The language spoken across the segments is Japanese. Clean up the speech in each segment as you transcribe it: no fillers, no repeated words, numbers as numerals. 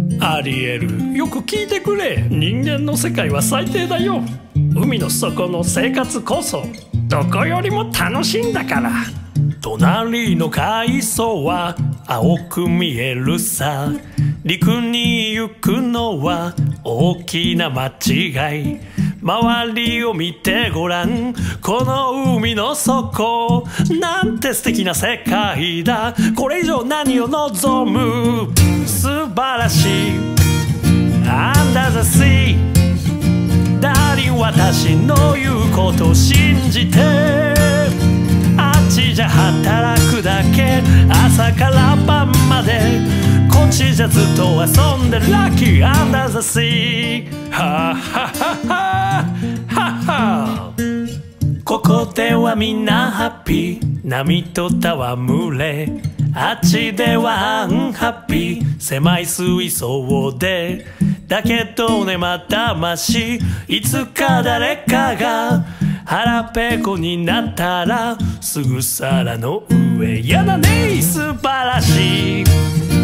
アリエル、よく聞いてくれ。人間の世界は最低だよ。海の底の生活こそどこよりも楽しいんだから。隣の海藻は青く見えるさ。陸に行くのは大きな間違い。周りを見てごらん、この海の底なんて素敵な世界だ。これ以上何を望む。素晴らしい Under the Sea。 ダーリン、私の言うことを信じて。あっちじゃ働くだけ、朝から晩まで。こっちじゃずっと遊んでラッキー Under the Sea。 はははははは。ここではみんなハッピー、波と戯れ。あっちではアンハッピー、狭い水槽で。だけどね、またまし、いつか誰かが腹ペコになったらすぐ皿の上。やだね、素晴らしい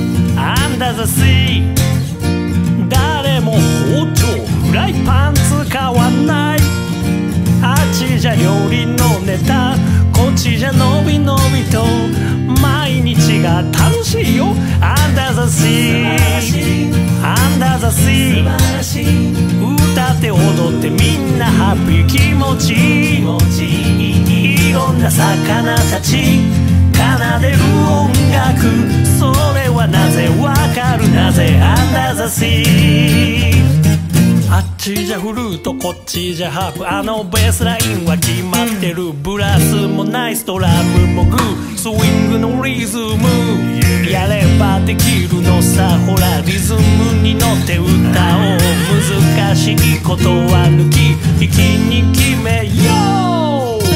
Under the Sea。 誰も包丁フライパン使わない。あっちじゃ料理のネタ、こっちじゃのびのびと毎日が楽しいよ Under the Sea。 Under the Sea。 歌って踊ってみんなハッピー、気持ちいい。いろんな魚たち奏でる音楽、それはなぜわかる、なぜ Under the Sea。あっちじゃフルート、こっちじゃハープ。あのベースラインは決まってる。ブラスもナイス、ドラムもグー、スイングのリズムやればできるのさ。ほらリズムに乗って歌おう。難しいことは抜き息に決めよう。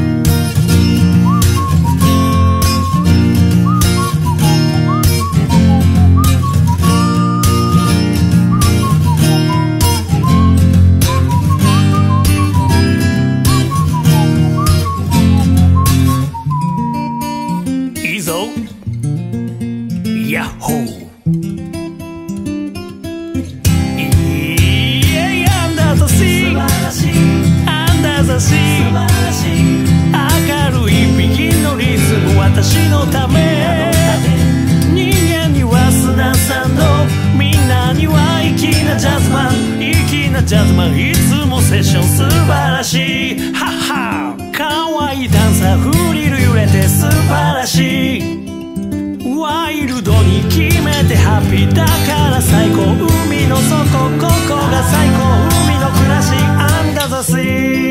ヤッホー。Under the Sea。 Under the Sea。 明るいビギンのリズム、私のため。人間には砂サンド、みんなには粋なジャズマン。粋なジャズマン、いつもセッション素晴らしい。はっは、かわいいダンサーフリル揺れて素晴らしい。ワイルドに決めてハッピーだから最高。海の底、ここが最高。海の暮らし Under the Sea。